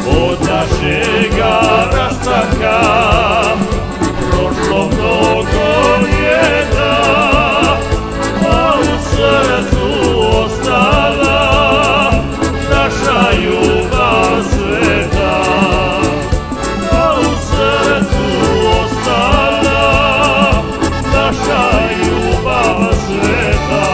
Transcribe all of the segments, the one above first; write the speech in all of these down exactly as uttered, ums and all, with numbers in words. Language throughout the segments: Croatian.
od našega rastanka prošlo mnogo ljeta, a u srcu ostala naša ljubav sveta. A u srcu ostala naša ljubav sveta.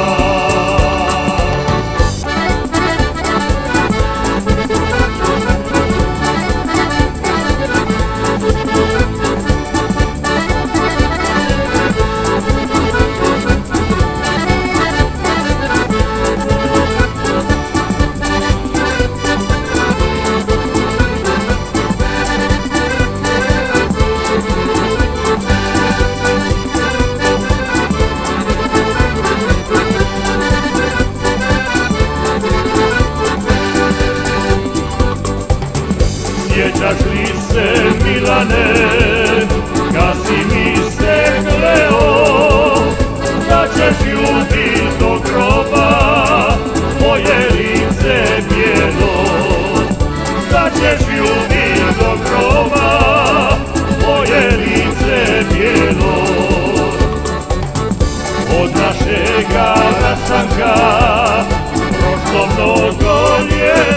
Sjećaš li se, Milane, kad si mi se kleo da ćeš ljubit do groba moje lice bijelo, da ćeš ljubit do groba moje lice bijelo. Od našega rastanka prošlo mnogo ljeta,